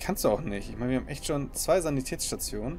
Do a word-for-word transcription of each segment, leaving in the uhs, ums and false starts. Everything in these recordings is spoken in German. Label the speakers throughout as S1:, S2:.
S1: kannst du auch nicht. Ich meine, wir haben echt schon zwei Sanitätsstationen.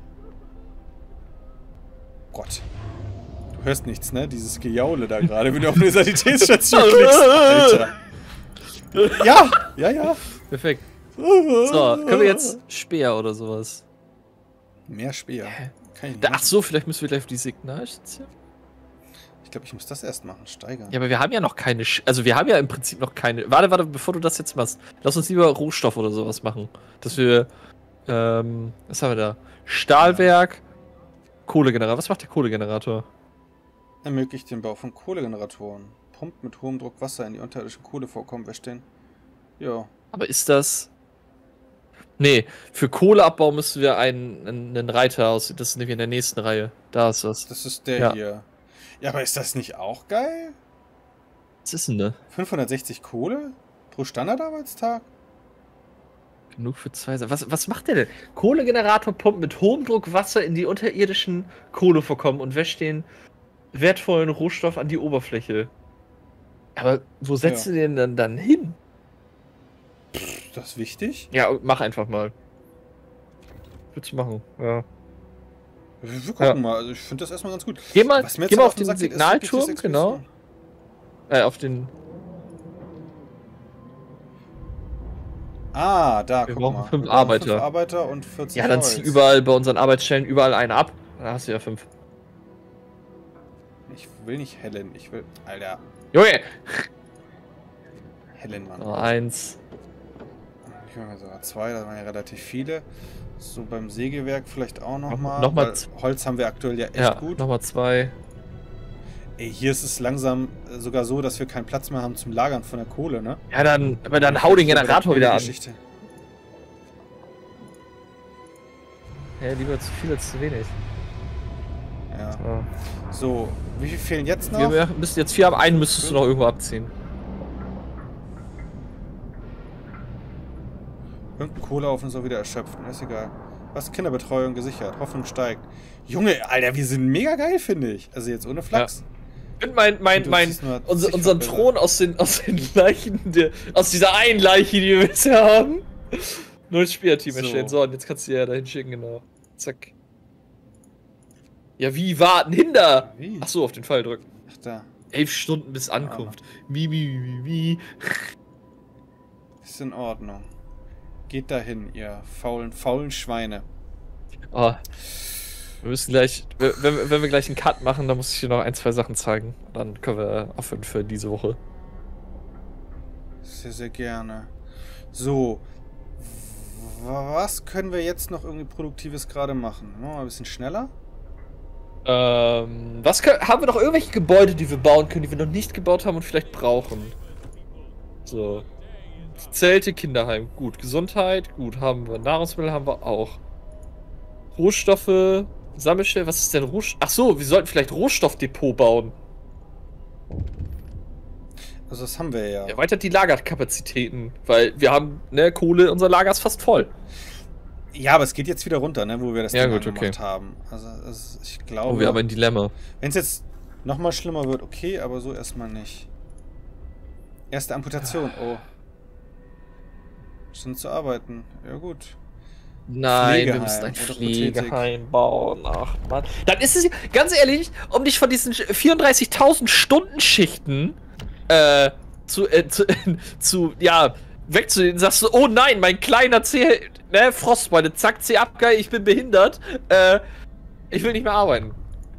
S1: Gott. Du hörst nichts, ne? Dieses Gejaule da gerade, wenn du auf eine Sanitätsstation klickst. Alter. Ja, ja, ja.
S2: Perfekt. So, können wir jetzt Speer oder sowas?
S1: Mehr Speer. Kann ich nicht
S2: Da, ach
S1: machen.
S2: so, vielleicht müssen wir gleich auf die Signalstation.
S1: Ich glaube, ich muss das erst machen. Steigern.
S2: Ja, aber wir haben ja noch keine. Sch also, wir haben ja im Prinzip noch keine. Warte, warte, bevor du das jetzt machst. Lass uns lieber Rohstoff oder sowas machen. Dass wir. Ähm, was haben wir da? Stahlwerk, Kohlegenerator. Was macht der Kohlegenerator?
S1: Ermöglicht den Bau von Kohlegeneratoren. Pumpt mit hohem Druck Wasser in die unterirdischen Kohlevorkommen. Wer stehen? Ja.
S2: Aber ist das. Nee, für Kohleabbau müssen wir einen, einen, einen Reiter aus. Das ist nämlich in der nächsten Reihe. Da ist das.
S1: Das ist der
S2: Ja.
S1: hier. Ja, aber ist das nicht auch geil?
S2: Was ist denn da?
S1: fünfhundertsechzig Kohle pro Standardarbeitstag?
S2: Genug für zwei. Sa- Was, was macht der denn? Kohlegenerator pumpt mit hohem Druck Wasser in die unterirdischen Kohlevorkommen und wäscht den wertvollen Rohstoff an die Oberfläche. Aber wo setzt
S1: Ja.
S2: du den dann, dann hin?
S1: Ist das wichtig?
S2: Ja, mach einfach mal. Willst du machen? Ja.
S1: Wir gucken
S2: Ja.
S1: mal. Also ich finde das erstmal ganz gut.
S2: Geh mal,
S1: Was mir jetzt
S2: geh mal
S1: aber
S2: auf den
S1: Sack geht, ist
S2: Signalturm,
S1: wirklich das
S2: genau. Äh, auf den.
S1: Ah, da,
S2: Wir
S1: guck
S2: brauchen
S1: mal.
S2: fünf
S1: Wir brauchen
S2: Arbeiter.
S1: Fünf Arbeiter und vierzig
S2: Ja, dann
S1: Holz.
S2: zieh überall bei unseren Arbeitsstellen überall einen ab. Da hast du ja fünf.
S1: Ich will nicht Helen, ich will... Alter,
S2: Junge!
S1: Helen, Mann.
S2: So, eins.
S1: Ich will mal sogar zwei, da waren ja relativ viele. So, beim Sägewerk vielleicht auch nochmal.
S2: Noch mal
S1: Noch
S2: z-
S1: Holz haben wir aktuell ja echt
S2: Ja,
S1: gut.
S2: nochmal zwei.
S1: Ey, hier ist es langsam äh, sogar so, dass wir keinen Platz mehr haben zum Lagern von der Kohle, ne?
S2: Ja, dann, aber dann hau den
S1: So bei der
S2: Generator wieder an.
S1: Geschichte.
S2: Ja, lieber zu viel als zu wenig.
S1: Ja.
S2: So.
S1: So, wie viel fehlen jetzt noch?
S2: Wir wir müssen jetzt vier haben, einen müsstest du noch irgendwo abziehen.
S1: Irgendein Kohleofen ist auch wieder erschöpft, ist egal. Was? Kinderbetreuung gesichert, Hoffnung steigt. Junge, Alter, wir sind mega geil, finde ich. Also jetzt ohne Flachs.
S2: Ich finde mein, mein,
S1: Und du
S2: mein,
S1: siehst nur
S2: unser,
S1: zig
S2: unseren
S1: Verbände.
S2: Thron aus den, aus den Leichen, der, aus dieser einen Leiche, die wir bisher haben. Neues Spielerteam
S1: So.
S2: erstellen. So, und jetzt kannst du ja dahin schicken, genau. Zack. Ja, wie warten? Hinder!
S1: Wie?
S2: Ach so, auf den Pfeil drücken.
S1: Ach da.
S2: Elf Stunden bis Ankunft. Mi, mi, mi, mi.
S1: Ist in Ordnung. Geht dahin, ihr faulen, faulen Schweine.
S2: Oh. Wir müssen gleich, wenn, wenn wir gleich einen Cut machen, dann muss ich dir noch ein, zwei Sachen zeigen. Dann können wir aufhören für diese Woche.
S1: Sehr, sehr gerne. So. W- Was können wir jetzt noch irgendwie Produktives gerade machen? Machen wir mal ein bisschen schneller?
S2: Ähm, was können, haben wir noch irgendwelche Gebäude, die wir bauen können, die wir noch nicht gebaut haben und vielleicht brauchen? So. Zelte, Kinderheim. Gut. Gesundheit. Gut. Haben wir. Nahrungsmittel haben wir auch. Rohstoffe. Sammelstelle. Was ist denn Rohstoff? Ach so, wir sollten vielleicht Rohstoffdepot bauen.
S1: Also das haben wir ja.
S2: Erweitert die Lagerkapazitäten. Weil wir haben, ne, Kohle, unser Lager ist fast voll.
S1: Ja, aber es geht jetzt wieder runter, ne, wo wir das
S2: Ja,
S1: Ding
S2: gut,
S1: angemacht
S2: okay.
S1: haben. Also es, ich glaube,
S2: Oh, wir haben ein Dilemma.
S1: wenn es jetzt nochmal schlimmer wird, okay, aber so erstmal nicht. Erste Amputation, oh. Schon zu arbeiten. Ja gut.
S2: Nein, wir
S1: Pflegeheim
S2: müssen ein
S1: oder
S2: Pflegeheim bauen. Ach Mann. Dann ist es, ganz ehrlich, um dich von diesen vierunddreißigtausend Stunden Schichten äh, zu, äh, zu, zu, ja, wegzunehmen, sagst du, oh nein, mein kleiner C, ne, Frostbeule, zack, C abgeil, ich bin behindert, äh, ich will nicht mehr arbeiten.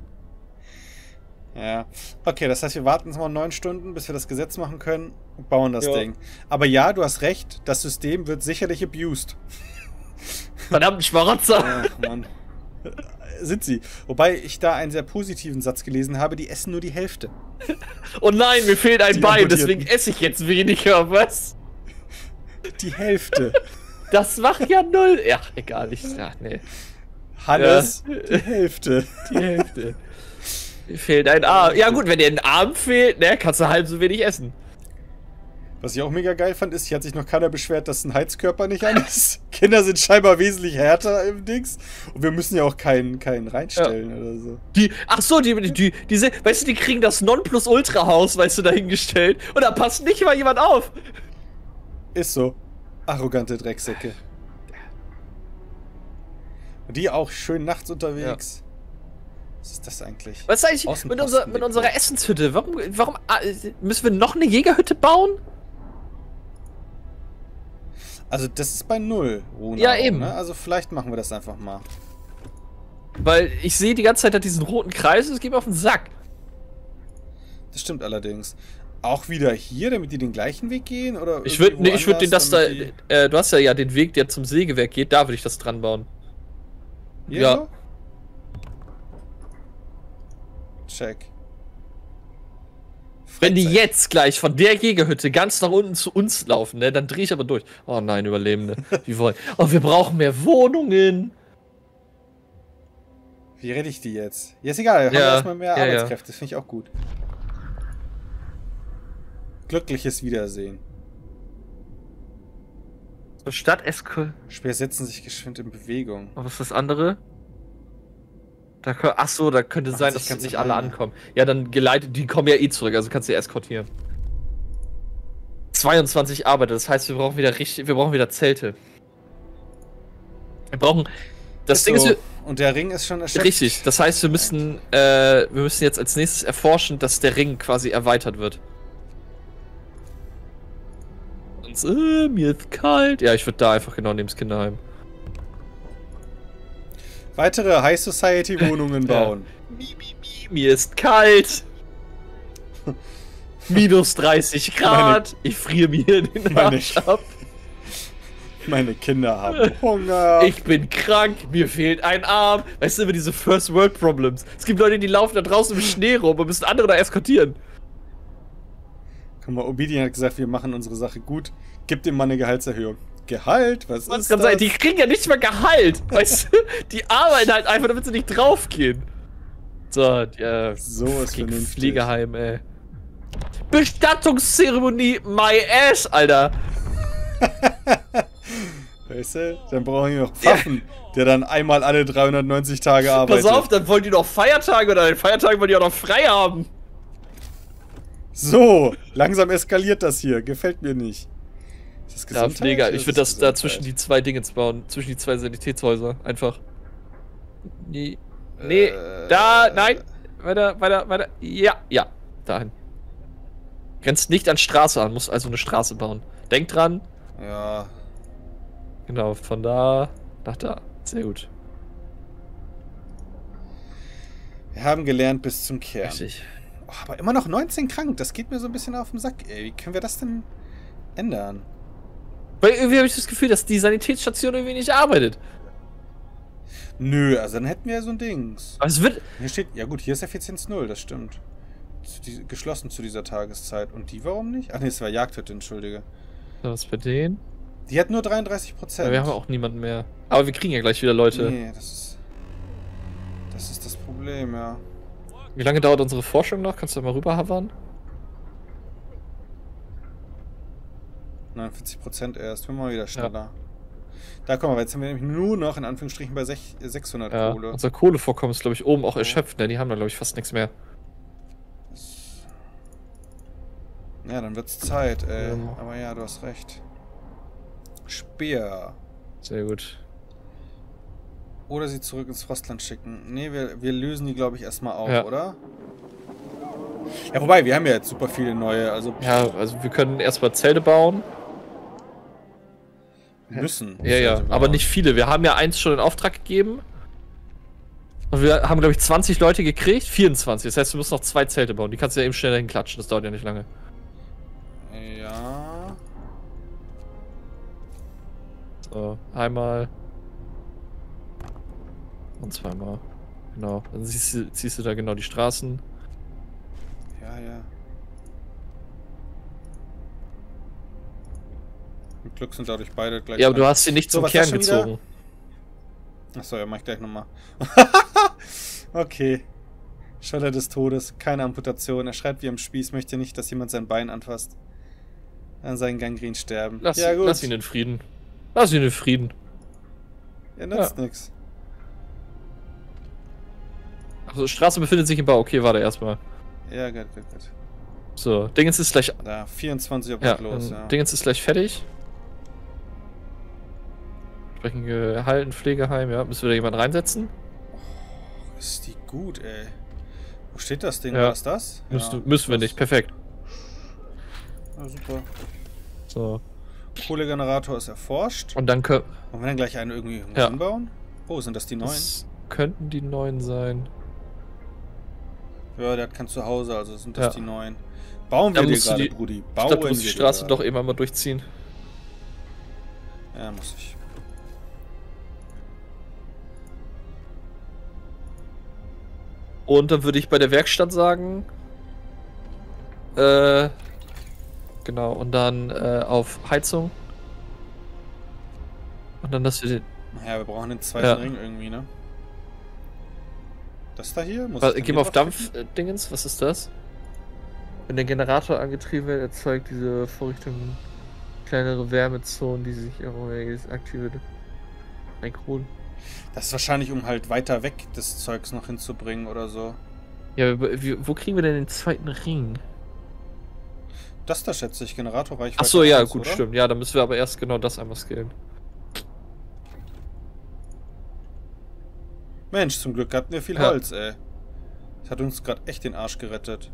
S1: Ja. Okay, das heißt, wir warten jetzt mal neun Stunden, bis wir das Gesetz machen können und bauen das
S2: Ja.
S1: Ding. Aber ja, du hast recht, das System wird sicherlich abused.
S2: Verdammt, Schmarotzer.
S1: Ach, Mann. Sind sie. Wobei ich da einen sehr positiven Satz gelesen habe, die essen nur die Hälfte.
S2: Oh nein, mir fehlt ein
S1: Die
S2: Bein,
S1: Amputierten.
S2: deswegen esse ich jetzt weniger, was?
S1: Die Hälfte.
S2: Das macht ja null. Ja, egal, ich, ja, nee.
S1: Hannes,
S2: Ja.
S1: die Hälfte.
S2: Die Hälfte. Mir fehlt ein Arm. Ja gut, wenn dir ein Arm fehlt, ne, kannst du halb so wenig essen.
S1: Was ich auch mega geil fand, ist, hier hat sich noch keiner beschwert, dass ein Heizkörper nicht an ist. Kinder sind scheinbar wesentlich härter im Dings. Und wir müssen ja auch keinen, keinen reinstellen ja. oder so.
S2: Die, ach so, die, die, diese, weißt du, die kriegen das Nonplusultra-Haus, weißt du, dahingestellt. Und da passt nicht mal jemand auf.
S1: Ist so. Arrogante Drecksäcke. Die auch schön nachts unterwegs. Ja. Was ist das eigentlich?
S2: Was ist eigentlich mit, unser, mit unserer Essenshütte? Warum, warum müssen wir noch eine Jägerhütte bauen?
S1: Also das ist bei null, Runa.
S2: Ja, eben.
S1: Ne? Also vielleicht machen wir das einfach mal.
S2: Weil ich sehe die ganze Zeit diesen roten Kreis und es geht mir auf den Sack.
S1: Das stimmt allerdings. Auch wieder hier, damit die den gleichen Weg gehen? Oder
S2: ich würde nee, würd den, das da, äh, du hast ja ja den Weg, der zum Sägewerk geht, da würde ich das dran bauen.
S1: Hier
S2: ja.
S1: So? Check.
S2: Wenn die jetzt gleich von der Jägerhütte ganz nach unten zu uns laufen, ne, dann drehe ich aber durch. Oh nein, Überlebende. Wie wollen. Oh, wir brauchen mehr Wohnungen.
S1: Wie rede ich die jetzt? Ja, ist egal, wir
S2: ja,
S1: haben erstmal mehr
S2: ja,
S1: Arbeitskräfte,
S2: ja.
S1: das finde ich auch gut. Glückliches Wiedersehen.
S2: So, Stadt Esko.
S1: Speer setzen sich geschwind in Bewegung.
S2: Oh, was ist das andere? Da, ach so, da könnte Macht sein, dass nicht alleine. alle ankommen. Ja, dann geleitet, die kommen ja eh zurück, also kannst du die eskortieren. zweiundzwanzig Arbeiter, das heißt, wir brauchen wieder richtig, wir brauchen wieder Zelte. Wir brauchen, das
S1: ist
S2: Ding
S1: so.
S2: ist,
S1: und der Ring ist schon erschöpft.
S2: Richtig, das heißt, wir müssen, äh, wir müssen jetzt als nächstes erforschen, dass der Ring quasi erweitert wird. Sonst, äh, mir ist kalt. Ja, ich würde da einfach genau neben das Kinderheim.
S1: Weitere High Society Wohnungen bauen.
S2: Ja. Mi, mi, mi, mir ist kalt. Minus dreißig Grad. Meine, ich friere mir den Arsch ab.
S1: Meine Kinder haben Hunger.
S2: Ich bin krank. Mir fehlt ein Arm. Weißt du, immer diese First World Problems. Es gibt Leute, die laufen da draußen im Schnee rum und müssen andere da eskortieren.
S1: Guck mal, Obidien hat gesagt, wir machen unsere Sache gut. Gib dem Mann eine Gehaltserhöhung. Gehalt? Was
S2: Was
S1: ist
S2: kann
S1: das?
S2: Sein? Die kriegen ja nicht mal Gehalt. Weißt du? Die arbeiten halt einfach, damit sie nicht draufgehen. So, ja.
S1: So ist vernünftig.
S2: Pflegeheim, ey. Bestattungszeremonie, my ass, Alter.
S1: Weißt du? Dann brauchen wir noch Pfaffen, ja. der dann einmal alle dreihundertneunzig Tage arbeitet.
S2: Pass auf, dann wollen die noch Feiertage oder an den Feiertagen wollen die auch noch frei haben.
S1: So, langsam eskaliert das hier. Gefällt mir nicht. Ist das
S2: ja, Pfleger. Ich würde das, das da zwischen die zwei Dinge bauen. Zwischen die zwei Sanitätshäuser. Einfach. Nee. Nee. Äh, da. Nein. Weiter, weiter, weiter. Ja, ja. Dahin. Grenzt nicht an Straße an. Muss also eine Straße bauen. Denk dran.
S1: Ja.
S2: Genau. Von da nach da. Sehr gut.
S1: Wir haben gelernt bis zum Kern.
S2: Richtig.
S1: Oh, aber immer noch neunzehn krank. Das geht mir so ein bisschen auf den Sack. Ey, wie können wir das denn ändern?
S2: Weil irgendwie habe ich das Gefühl, dass die Sanitätsstation irgendwie nicht arbeitet.
S1: Nö, also dann hätten wir ja so ein Dings.
S2: Aber es wird...
S1: Hier steht, ja gut, hier ist Effizienz null, das stimmt. Zu die, geschlossen zu dieser Tageszeit. Und die warum nicht? Ach nee, es war Jagdhütte, entschuldige.
S2: Was ist bei denen?
S1: Die hat nur dreiunddreißig Prozent.
S2: Ja, wir haben auch niemanden mehr. Aber wir kriegen ja gleich wieder Leute.
S1: Nee, das ist... Das ist das Problem, ja.
S2: Wie lange dauert unsere Forschung noch? Kannst du da mal rüber havern?
S1: neunundvierzig Prozent erst. Wir mal wieder schneller.
S2: Ja.
S1: Da kommen wir, jetzt sind wir nämlich nur noch in Anführungsstrichen bei sechshundert
S2: ja,
S1: Kohle.
S2: Unser Kohlevorkommen ist, glaube ich, oben auch erschöpft, denn die haben da, glaube ich, fast nichts mehr.
S1: Ja, dann wird's Zeit, ey.
S2: Ja.
S1: Aber ja, du hast recht. Speer.
S2: Sehr gut.
S1: Oder sie zurück ins Frostland schicken. Ne, wir, wir lösen die, glaube ich, erstmal auf,
S2: ja.
S1: oder? Ja, wobei, wir haben ja jetzt super viele neue, also...
S2: Ja, also wir können erstmal Zelte bauen.
S1: Müssen.
S2: Ja, ja, aber nicht viele. Wir haben ja eins schon in Auftrag gegeben. Und wir haben, glaube ich, zwanzig Leute gekriegt. vierundzwanzig. Das heißt, wir müssen noch zwei Zelte bauen. Die kannst du ja eben schnell dahin klatschen. Das dauert ja nicht lange.
S1: Ja.
S2: So, einmal. Und zweimal. Genau. Dann siehst du, ziehst du da genau die Straßen.
S1: Ja, ja. Mit Glück sind dadurch beide gleich.
S2: Ja, aber du hast sie nicht
S1: so,
S2: zum Kern gezogen.
S1: Achso, ja, mach ich gleich nochmal. Okay. Schotter des Todes, keine Amputation. Er schreit wie am Spieß, möchte nicht, dass jemand sein Bein anfasst. An seinen Gangren sterben.
S2: Lass,
S1: ja, gut.
S2: lass ihn in Frieden. Lass ihn in Frieden.
S1: Ja, nützt
S2: ja.
S1: nix.
S2: Also, Straße befindet sich im Bau. Okay, warte erstmal.
S1: Ja, gut, gut, gut.
S2: So, Dingens ist gleich.
S1: Da, vierundzwanzig Uhr
S2: ja,
S1: los, ja.
S2: Dingens ist gleich fertig. Entsprechend gehalten, Pflegeheim, ja. Müssen wir da jemanden reinsetzen?
S1: Oh, ist die gut, ey. Wo steht das Ding?
S2: Ja.
S1: War das das?
S2: Müssen,
S1: Ja,
S2: müssen wir
S1: das.
S2: nicht, perfekt.
S1: Ja, super.
S2: So.
S1: Kohlegenerator ist erforscht.
S2: Und dann können.
S1: Wollen wir dann gleich einen irgendwie
S2: Ja.
S1: hinbauen? Oh, sind das die neuen?
S2: Das könnten die neuen sein.
S1: Ja, der hat kein Zuhause, also sind das
S2: Ja.
S1: die neuen. Bauen wir
S2: Dann
S1: dir
S2: musst du
S1: gerade,
S2: die-
S1: Brudi.
S2: Ich
S1: Bauen
S2: glaube, du musst die
S1: wir dir
S2: Straße
S1: gerade.
S2: doch eben einmal durchziehen.
S1: Ja, muss ich.
S2: Und dann würde ich bei der Werkstatt sagen. Äh. Genau, und dann äh, auf Heizung. Und dann, dass wir den.
S1: Naja, wir brauchen den zweiten
S2: Ja.
S1: Ring irgendwie, ne? Das da hier? Muss
S2: Was,
S1: ich dann
S2: gehen
S1: hier
S2: wir auf
S1: draufklicken?
S2: Dampf-Dingens? Was ist das? Wenn der Generator angetrieben wird, erzeugt diese Vorrichtung kleinere Wärmezonen, die sich auch aktive Mikron.
S1: Das ist wahrscheinlich, um halt weiter weg das Zeugs noch hinzubringen oder so.
S2: Ja, wie, wo kriegen wir denn den zweiten Ring?
S1: Das da schätze ich, Generatorreichweite.
S2: Achso, ja,
S1: eins,
S2: gut,
S1: oder?
S2: stimmt. Ja, dann müssen wir aber erst genau das einmal skillen.
S1: Mensch, zum Glück hatten wir viel
S2: Ja.
S1: Holz, ey. Das hat uns gerade echt den Arsch gerettet.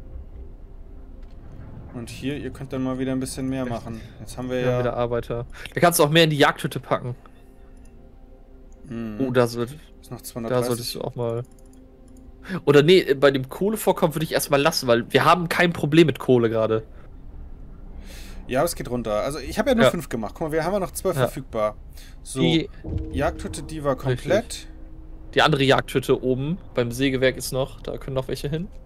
S1: Und hier, ihr könnt dann mal wieder ein bisschen mehr machen. Jetzt haben wir
S2: Ja,
S1: ja...
S2: wieder Arbeiter. Da kannst du auch mehr in die Jagdhütte packen.
S1: Mhm.
S2: Oh, da, sollt,
S1: ist noch
S2: da
S1: zweihundertdreißig.
S2: solltest du auch mal. Oder nee, bei dem Kohlevorkommen würde ich erstmal lassen, weil wir haben kein Problem mit Kohle gerade.
S1: Ja, aber es geht runter. Also ich habe ja nur
S2: Ja.
S1: fünf gemacht. Guck mal, wir haben ja noch zwölf
S2: Ja.
S1: verfügbar. So,
S2: Die,
S1: Jagdhütte, die war komplett.
S2: die andere Jagdhütte oben beim Sägewerk ist noch, da können noch welche hin.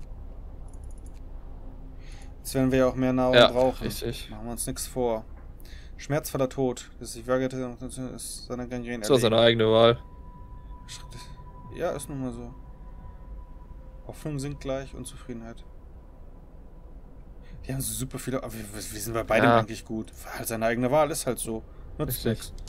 S1: Jetzt werden wir ja auch mehr Nahrung
S2: Ja,
S1: brauchen.
S2: richtig.
S1: Machen wir uns nichts vor. Schmerzvoller Tod. Das ist die Vagete, ist seine Gangrene.
S2: Das war seine eigene Wahl.
S1: Ja, ist nun mal so. Hoffnung sinkt gleich, Unzufriedenheit. Wir haben so super viele. Aber wir, wir sind bei beidem
S2: Ja.
S1: eigentlich gut. War halt seine eigene Wahl, ist halt so. Nutzt
S2: Richtig.
S1: nichts.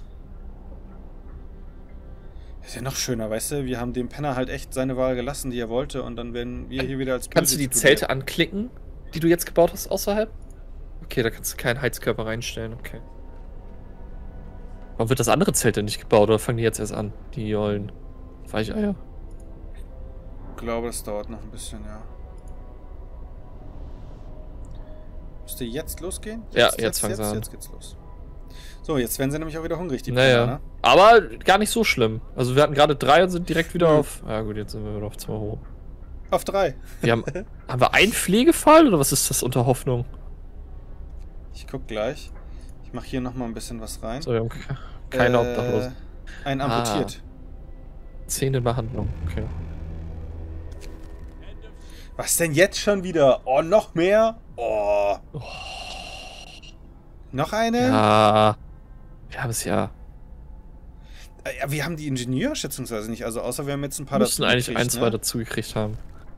S1: Ist ja noch schöner, weißt du? Wir haben dem Penner halt echt seine Wahl gelassen, die er wollte, und dann werden wir hier wieder als
S2: Kannst du
S1: böse
S2: die
S1: tituliert.
S2: Zelte anklicken, die du jetzt gebaut hast, außerhalb? Okay, da kannst du keinen Heizkörper reinstellen, okay. Warum wird das andere Zelt denn nicht gebaut, oder fangen die jetzt erst an? Die ollen Weicheier.
S1: Ich glaube, das dauert noch ein bisschen, ja. Müsste jetzt losgehen?
S2: Ja,
S1: Jetzt,
S2: jetzt fangen sie
S1: jetzt,
S2: an.
S1: Jetzt geht's los. So, jetzt werden sie nämlich auch wieder hungrig, die
S2: Naja.
S1: Penner, ne?
S2: Aber gar nicht so schlimm. Also wir hatten gerade drei und sind direkt wieder
S1: Nö.
S2: auf. Ja gut, jetzt sind wir wieder auf zwei hoch.
S1: Auf drei.
S2: Wir haben. Haben wir einen Pflegefall oder was ist das unter Hoffnung?
S1: Ich guck gleich. Ich mache hier nochmal ein bisschen was rein.
S2: So, wir haben ke- keine
S1: Äh,
S2: Obdachlosen.
S1: Ein
S2: Ah.
S1: amputiert.
S2: Zehn in Behandlung, okay.
S1: Was denn jetzt schon wieder? Oh, noch mehr? Oh. Noch eine?
S2: Ja. Wir haben es ja.
S1: Äh, Ja, wir haben die Ingenieur schätzungsweise nicht. Also außer wir haben jetzt ein paar
S2: Wir müssen eigentlich
S1: gekriegt,
S2: ein, zwei
S1: ne?
S2: dazu gekriegt haben.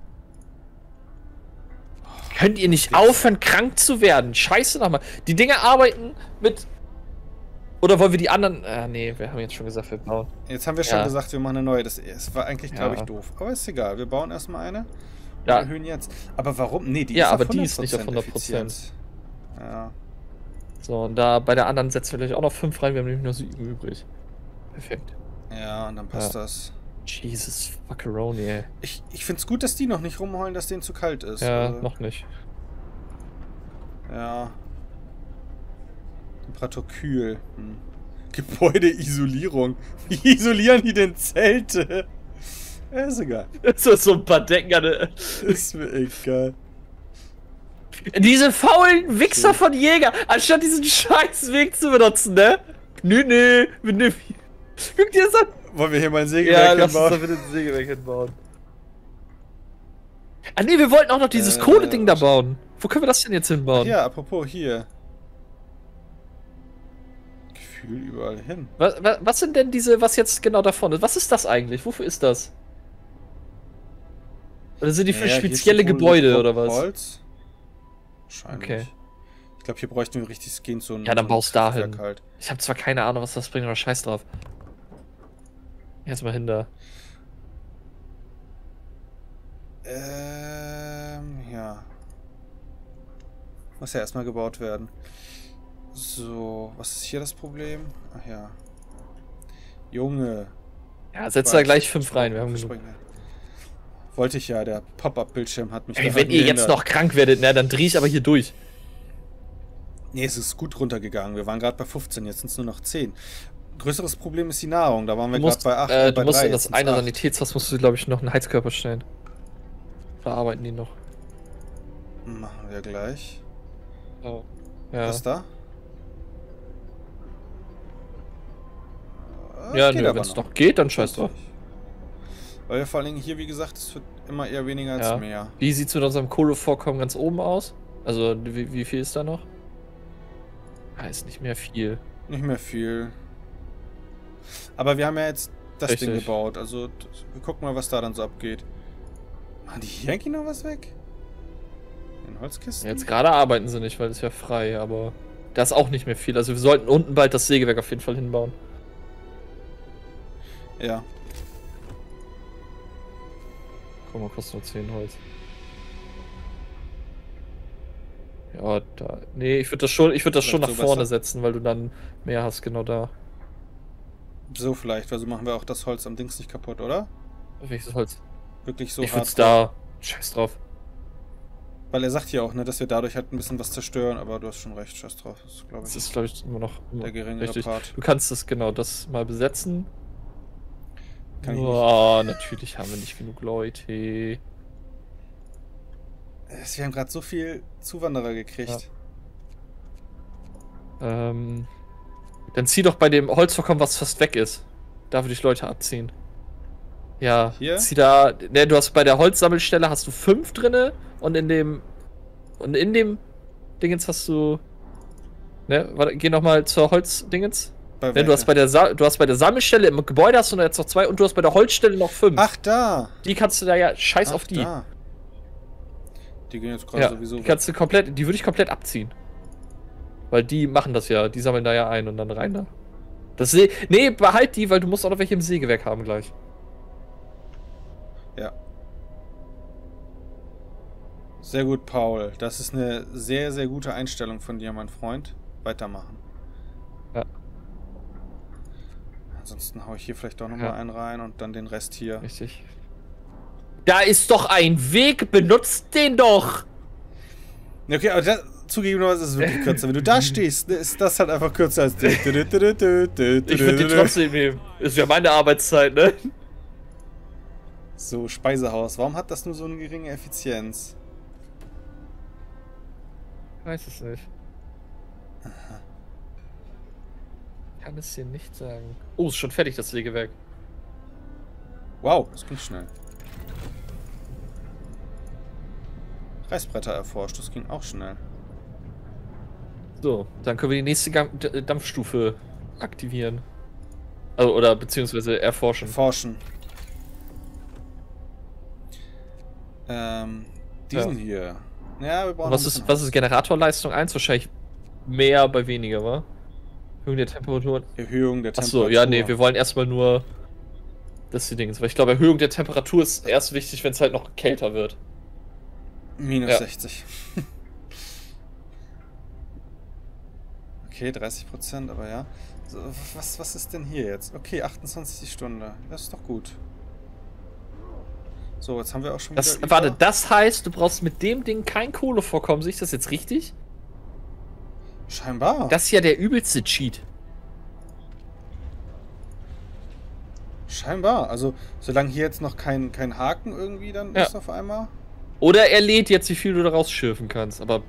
S2: Könnt ihr nicht aufhören, krank zu werden? Scheiße nochmal. Die Dinger arbeiten mit. Oder wollen wir die anderen. Ah, nee, wir haben jetzt schon gesagt, wir bauen.
S1: Jetzt haben wir schon
S2: Ja.
S1: gesagt, wir machen eine neue. Das, das war eigentlich, glaube
S2: Ja.
S1: ich, doof. Aber ist egal. Wir bauen erstmal eine.
S2: Ja.
S1: Wir erhöhen jetzt. Aber warum? Nee, die
S2: Ja,
S1: ist
S2: aber
S1: auf
S2: die ist nicht auf hundert Prozent.
S1: Effizienz. Ja.
S2: So, und da bei der anderen setzen wir gleich auch noch fünf rein. Wir haben nämlich noch sieben übrig. Perfekt.
S1: Ja, und dann passt
S2: Ja.
S1: das.
S2: Jesus fuckeroni, ey.
S1: Ich, ich finde es gut, dass die noch nicht rumheulen, dass denen zu kalt ist.
S2: Ja,
S1: Also,
S2: noch nicht.
S1: Ja. Temperatur kühl. Hm. Gebäudeisolierung. Wie isolieren die denn Zelte? Ja, ist egal.
S2: So, so ein paar Decken an der-
S1: Ist mir egal.
S2: Diese faulen Wichser von Jäger, anstatt diesen scheiß Weg zu benutzen, ne? Nö, nö, wir nehmen. Guck dir das an.
S1: Wollen wir hier mal ein
S2: Ja,
S1: Sägewerk
S2: lass uns
S1: hinbauen?
S2: doch bitte ein Sägewerk hinbauen. Ah ne, wir wollten auch noch dieses
S1: Äh,
S2: Kohle-Ding da bauen. Wo können wir das denn jetzt hinbauen?
S1: Ja, apropos hier. Gefühl überall hin.
S2: Was, was, was sind denn diese, was jetzt genau da vorne ist? Was ist das eigentlich? Wofür ist das? Oder sind die für
S1: Naja, hier
S2: spezielle
S1: steht wohl
S2: Gebäude
S1: Hol-
S2: oder was?
S1: Holz. Wahrscheinlich.
S2: Okay.
S1: Ich glaube, hier bräuchten wir richtig gehen so ein
S2: Ja, dann
S1: so ein
S2: baust da
S1: Kraftwerk
S2: hin.
S1: Halt.
S2: Ich habe zwar keine Ahnung, was das bringt, aber scheiß drauf. Erstmal hin da.
S1: Ähm, ja. Muss ja erstmal gebaut werden. So, was ist hier das Problem? Ach ja. Junge.
S2: Ja, setz da gleich fünf rein. Wir haben genug.
S1: Wollte ich ja, der Pop-Up-Bildschirm hat mich
S2: Ey, wenn ihr jetzt noch krank werdet, ne, dann dreh ich aber hier durch.
S1: Nee, es ist gut runtergegangen. Wir waren gerade bei fünfzehn, jetzt sind es nur noch zehn. Größeres Problem ist die Nahrung. Da waren wir gerade bei acht.
S2: Äh,
S1: bei
S2: du musst
S1: drei,
S2: in das eine Sanitätshaus, musst du, glaube ich, noch einen Heizkörper stellen. Da arbeiten die noch.
S1: Machen wir gleich.
S2: Oh. Ja.
S1: Was da?
S2: Äh, ja, nö, wenn es noch geht, dann scheiß drauf.
S1: Weil wir vor allen Dingen hier, wie gesagt, es wird immer eher weniger als
S2: ja.
S1: mehr.
S2: Wie sieht es mit unserem Kohlevorkommen ganz oben aus? Also, wie, wie viel ist da noch? Ah, ist nicht mehr viel.
S1: Nicht mehr viel. Aber wir haben ja jetzt das
S2: Richtig.
S1: Ding gebaut. Also, wir gucken mal, was da dann so abgeht. Machen die hier eigentlich noch was weg? In Holzkisten?
S2: Jetzt gerade arbeiten sie nicht, weil es ja frei, aber da ist auch nicht mehr viel. Also, wir sollten unten bald das Sägewerk auf jeden Fall hinbauen.
S1: Ja.
S2: Guck mal, kostet nur zehn Holz. Ja, da. Nee, ich würde das schon, ich würde das schon nach
S1: so
S2: vorne
S1: besser?
S2: setzen, weil du dann mehr hast, genau da.
S1: So vielleicht, weil so machen wir auch das Holz am Dings nicht kaputt, oder?
S2: Welches Holz?
S1: Wirklich so
S2: ich würde
S1: hart.
S2: da. Scheiß drauf.
S1: Weil er sagt hier auch, ne, dass wir dadurch halt ein bisschen was zerstören, aber du hast schon recht, scheiß drauf. Das ist, glaube ich,
S2: Das ist, glaube ich, immer noch immer
S1: der geringere
S2: richtig.
S1: Part.
S2: Du kannst das genau das mal besetzen.
S1: Kann ich
S2: Oh, natürlich haben wir nicht genug Leute.
S1: Wir haben gerade so viel Zuwanderer gekriegt.
S2: Ja. Ähm, dann zieh doch bei dem Holzvorkommen, was fast weg ist. Da würde ich Leute abziehen. Ja,
S1: Hier?
S2: zieh da. Ne, du hast bei der Holzsammelstelle hast du fünf drinne und in dem. Und in dem Dingens hast du. Ne, warte, geh nochmal zur Holzdingens.
S1: Bei
S2: Ne, du hast bei der Sa du hast bei der Sammelstelle im Gebäude hast du jetzt noch zwei und du hast bei der Holzstelle noch fünf.
S1: Ach, da!
S2: Die kannst du da ja. Scheiß
S1: Ach,
S2: auf die.
S1: Da. Die gehen jetzt gerade
S2: Ja,
S1: sowieso
S2: die
S1: weg.
S2: kannst du komplett, die würde ich komplett abziehen. Weil die machen das ja, die sammeln da ja ein und dann rein da. Das See nee, behalt die, weil du musst auch noch welche im Sägewerk haben gleich.
S1: Ja. Sehr gut, Paul. Das ist eine sehr, sehr gute Einstellung von dir, mein Freund. Weitermachen.
S2: Ja.
S1: Ansonsten hau ich hier vielleicht doch nochmal
S2: Ja.
S1: einen rein und dann den Rest hier.
S2: Richtig. Da ist doch ein Weg, benutzt den doch!
S1: Okay, aber das, zugegebenerweise ist es wirklich kürzer. Wenn du da stehst, ne, ist das halt einfach kürzer als... Ich
S2: Ich würde den trotzdem nehmen. Ist ja meine Arbeitszeit, ne?
S1: So, Speisehaus. Warum hat das nur so eine geringe Effizienz?
S2: Ich weiß es nicht. Ich kann es dir nicht sagen. Oh, ist schon fertig, das Sägewerk.
S1: Wow, das ging schnell. Reißbretter erforscht, das ging auch schnell.
S2: So, dann können wir die nächste Gam D Dampfstufe aktivieren. Also, oder beziehungsweise erforschen.
S1: Forschen. Ähm, diesen
S2: Ja.
S1: hier. Ja, wir brauchen
S2: Was
S1: noch ein
S2: ist,
S1: bisschen
S2: was ist Generatorleistung eins? Wahrscheinlich mehr bei weniger, wa? Erhöhung der Temperatur.
S1: Erhöhung der Temperatur.
S2: Achso, ja, nee, wir wollen erstmal nur das die Dinge. Weil ich glaube, Erhöhung der Temperatur ist erst wichtig, wenn es halt noch kälter wird.
S1: Minus
S2: Ja.
S1: sechzig. Okay, dreißig Prozent, aber ja. So, was, was ist denn hier jetzt? Okay, achtundzwanzig die Stunde. Das ist doch gut. So, jetzt haben wir auch schon
S2: Das,
S1: wieder...
S2: warte,
S1: über-
S2: das heißt, du brauchst mit dem Ding kein Kohlevorkommen. Sehe ich das jetzt richtig?
S1: Scheinbar.
S2: Das ist ja der übelste Cheat.
S1: Scheinbar. Also, solange hier jetzt noch kein, kein Haken irgendwie dann
S2: Ja.
S1: ist auf einmal...
S2: Oder er lädt jetzt, wie viel du da rausschürfen kannst. Aber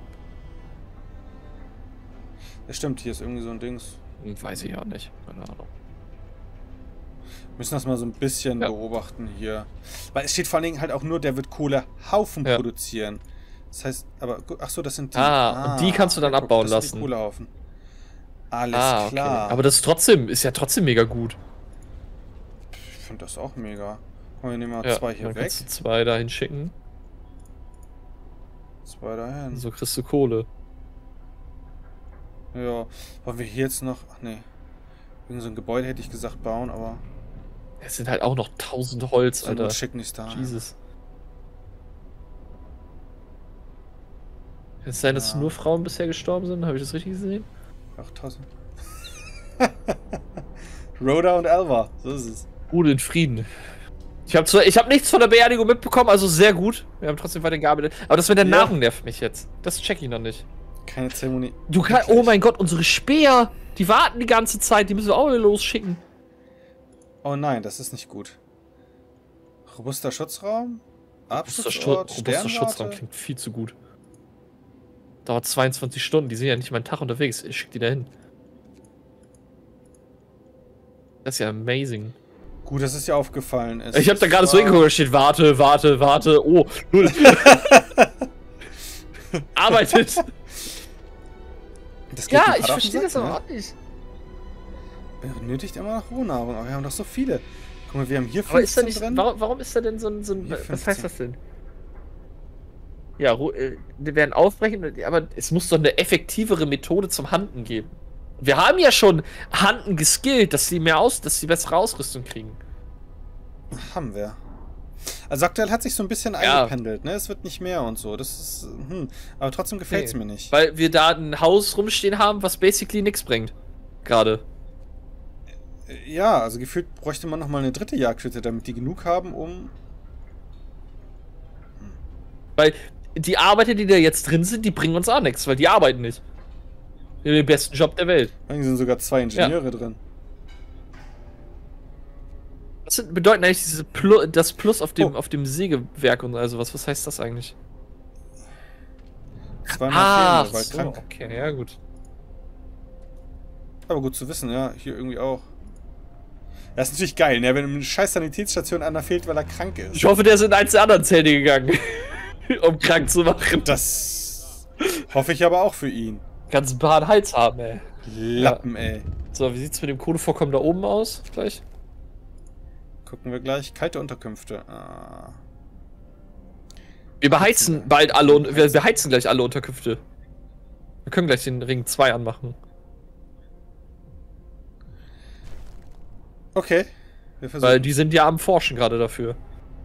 S1: Ja, stimmt, hier ist irgendwie so ein Dings.
S2: hm, weiß ich auch nicht. Keine Ahnung.
S1: Wir müssen das mal so ein bisschen
S2: Ja.
S1: beobachten hier. Weil es steht vor allen Dingen halt auch nur, der wird Kohlehaufen
S2: Ja.
S1: produzieren. Das heißt, aber, gu- ach so, das sind die.
S2: Ah, und die kannst du dann
S1: ja, guck,
S2: abbauen
S1: das sind
S2: lassen.
S1: die Kohlehaufen. Alles
S2: Ah, okay.
S1: klar.
S2: Aber das ist trotzdem, ist ja trotzdem mega gut.
S1: Ich finde das auch mega. Komm, wir nehmen mal
S2: Ja,
S1: zwei hier
S2: dann
S1: weg.
S2: kannst du zwei dahin schicken.
S1: Zwei dahin.
S2: So kriegst du Kohle.
S1: Ja. Wollen wir hier jetzt noch. Ach nee. Irgend so ein Gebäude hätte ich gesagt bauen, aber.
S2: Es sind halt auch noch tausend Holz,
S1: So
S2: Alter.
S1: gut schicken ist da.
S2: Jesus. Kann es sein, dass
S1: Ja.
S2: nur Frauen bisher gestorben sind? Habe ich das richtig gesehen?
S1: achttausend. Rhoda und Alva, so ist es.
S2: Ruhe in Frieden. Ich habe zwar, ich habe nichts von der Beerdigung mitbekommen, also sehr gut. Wir haben trotzdem weiter gearbeitet. Aber das mit der
S1: Ja.
S2: Nahrung nervt mich jetzt. Das check ich noch nicht.
S1: Keine Zeremonie.
S2: Du kannst, oh mein Gott, unsere Speer, die warten die ganze Zeit, die müssen wir auch wieder losschicken.
S1: Oh nein, das ist nicht gut. Robuster Schutzraum?
S2: Robuster, Schu
S1: Abschutzort?
S2: robuster Schutzraum klingt viel zu gut. Dauert zweiundzwanzig Stunden, die sind ja nicht mal einen Tag unterwegs. Ich schick die da hin. Das ist ja amazing.
S1: Gut, dass es dir aufgefallen ist.
S2: Ich hab da gerade so hingeguckt, da steht warte, warte, warte, oh, null. Arbeitet!
S1: Das geht
S2: Ja,
S1: mir
S2: ich
S1: gerade auf den
S2: verstehe das
S1: Sack,
S2: aber
S1: ne?
S2: auch nicht.
S1: Benötigt immer noch Rohnahrung, aber wir haben doch so viele. Guck mal, wir haben hier
S2: Aber ist da
S1: fünfzehn
S2: nicht,
S1: drin.
S2: warum, warum ist da denn so ein, so ein
S1: Hier
S2: was heißt
S1: fünfzehn.
S2: das denn? Ja, Ru- äh, wir werden aufbrechen, aber es muss doch eine effektivere Methode zum Handen geben. Wir haben ja schon Handen geskillt, dass sie mehr aus, dass sie bessere Ausrüstung kriegen.
S1: Haben wir. Also aktuell hat sich so ein bisschen
S2: Ja.
S1: eingependelt, ne? Es wird nicht mehr und so. Das ist, hm. Aber trotzdem gefällt es
S2: Nee.
S1: mir nicht.
S2: Weil wir da ein Haus rumstehen haben, was basically nichts bringt. Gerade.
S1: Ja, also gefühlt bräuchte man nochmal eine dritte Jagdhütte, damit die genug haben, um...
S2: Weil die Arbeiter, die da jetzt drin sind, die bringen uns auch nichts, weil die arbeiten nicht. Die haben den besten Job der Welt.
S1: Eigentlich sind sogar zwei Ingenieure drin.
S2: Was sind, bedeuten eigentlich diese Plu das Plus auf dem,
S1: Oh.
S2: auf dem Sägewerk und also was? Was heißt das eigentlich?
S1: Zweimal
S2: Ah,
S1: fehlende, weil
S2: so,
S1: krank.
S2: okay, ja gut.
S1: Aber gut zu wissen, ja. Hier irgendwie auch. Das ist natürlich geil, ne? Wenn eine scheiß Sanitätsstation einer fehlt, weil er krank ist.
S2: Ich hoffe, der ist in eins der anderen Zähne gegangen, um krank zu machen.
S1: Das hoffe ich aber auch für ihn.
S2: Ganz ein paar Hals haben, ey.
S1: Lappen, ey.
S2: So, wie sieht's mit dem Kohlevorkommen da oben aus? Gleich?
S1: Gucken wir gleich. Kalte Unterkünfte. Ah.
S2: Wir beheizen bald alle und wir beheizen gleich alle Unterkünfte. Wir können gleich den Ring zwei anmachen.
S1: Okay. Wir versuchen.
S2: Weil die sind ja am Forschen gerade dafür.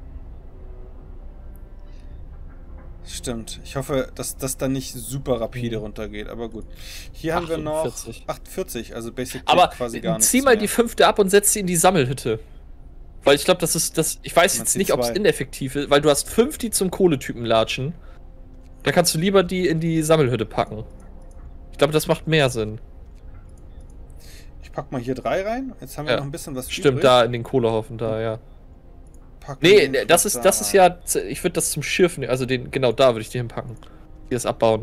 S1: Stimmt. Ich hoffe, dass das dann nicht super rapide runtergeht, aber gut. Hier haben wir noch
S2: achtundvierzig.
S1: achtundvierzig, also basically
S2: Aber
S1: quasi gar nichts
S2: zieh mal
S1: mehr.
S2: die fünfte ab und setz sie in die Sammelhütte. Weil ich glaube, das ist das. Ich weiß
S1: Man
S2: jetzt
S1: zieht
S2: nicht, ob es
S1: zwei.
S2: ineffektiv ist, weil du hast fünf, die zum Kohletypen latschen. Da kannst du lieber die in die Sammelhütte packen. Ich glaube, das macht mehr Sinn.
S1: Ich pack mal hier drei rein. Jetzt haben wir
S2: Ja.
S1: noch ein bisschen was
S2: Stimmt,
S1: übrig.
S2: da in den Kohlehaufen da, ja.
S1: Packen
S2: Nee,
S1: wir
S2: das ist,
S1: da
S2: das ist
S1: rein.
S2: ja. z- Ich würde das zum Schürfen, also den, genau da würde ich die hinpacken. Die das abbauen.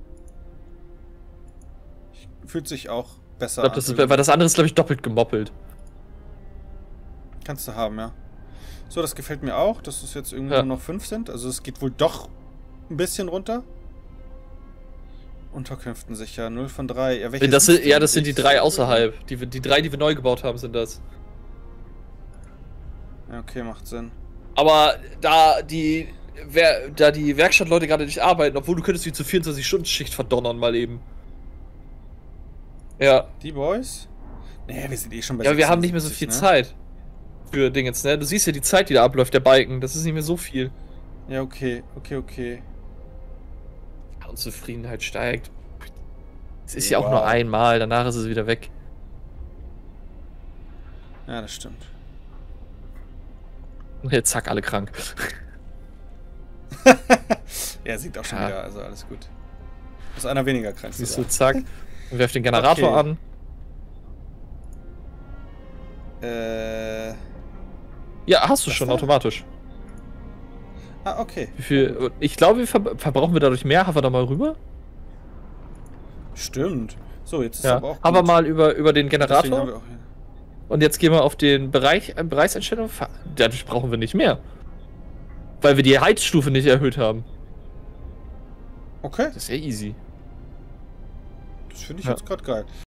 S1: Fühlt sich auch besser
S2: Ich glaube, das
S1: an.
S2: ist, weil das andere ist, glaube ich, doppelt gemoppelt.
S1: Kannst du haben, ja. So, das gefällt mir auch, dass es jetzt irgendwie
S2: Ja.
S1: nur noch fünf sind. Also es geht wohl doch ein bisschen runter. Unterkünften sicher, null von drei. Ja, welche
S2: Das
S1: sind's
S2: sind, ja,
S1: denn?
S2: das sind die
S1: Ich-
S2: drei außerhalb. Die, wir- die drei, die wir neu gebaut haben, sind das.
S1: Ja, okay, macht Sinn.
S2: Aber da die, wer, da die Werkstattleute gerade nicht arbeiten, obwohl du könntest die zur vierundzwanzig-Stunden-Schicht verdonnern mal eben. Ja.
S1: Die Boys? Nee, wir sind eh schon bei
S2: Ja, aber wir haben nicht mehr so viel
S1: sechsundsiebzig,
S2: Zeit für Dingens, ne? Du siehst ja die Zeit, die da abläuft, der Balken. Das ist nicht mehr so viel.
S1: Ne? Ja, okay, okay, okay.
S2: Ja, Unzufriedenheit steigt. Es ist
S1: Ja.
S2: ja auch nur einmal, danach ist es wieder weg.
S1: Ja, das stimmt.
S2: Und jetzt zack, alle krank.
S1: Ja, sieht auch schon
S2: Ja.
S1: wieder, also alles gut. Ist einer weniger krank.
S2: Siehst du, zack. Und werf den Generator
S1: Okay.
S2: an.
S1: Äh.
S2: Ja, hast du
S1: Was
S2: schon
S1: da?
S2: automatisch.
S1: Ah, okay.
S2: Wie viel? Ich glaube, wir ver verbrauchen wir dadurch mehr. Haben wir da mal rüber?
S1: Stimmt. So, jetzt ist
S2: Ja.
S1: aber auch.
S2: Haben wir
S1: gut.
S2: mal über, über den
S1: Deswegen haben
S2: Generator.
S1: wir auch hier.
S2: Und jetzt gehen wir auf den Bereich, äh, Bereichseinstellung. Ver- Dadurch brauchen wir nicht mehr. Weil wir die Heizstufe nicht erhöht haben.
S1: Okay,
S2: Das ist ja easy.
S1: das finde ich
S2: Ja.
S1: jetzt gerade geil.